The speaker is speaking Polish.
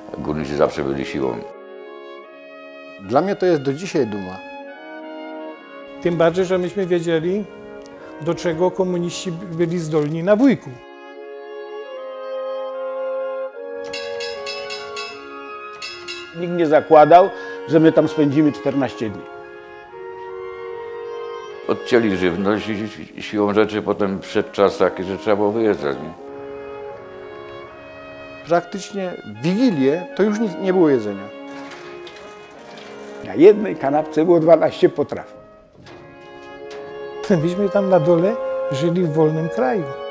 Górnicy zawsze byli siłą. Dla mnie to jest do dzisiaj duma. Tym bardziej, że myśmy wiedzieli, do czego komuniści byli zdolni na Wujku. Nikt nie zakładał, że my tam spędzimy 14 dni. Odcięli żywność i siłą rzeczy potem przyszedł czas taki, że trzeba było wyjeżdżać. Nie? Praktycznie w Wigilię to już nie było jedzenia. Na jednej kanapce było 12 potraw. Myśmy tam na dole żyli w wolnym kraju.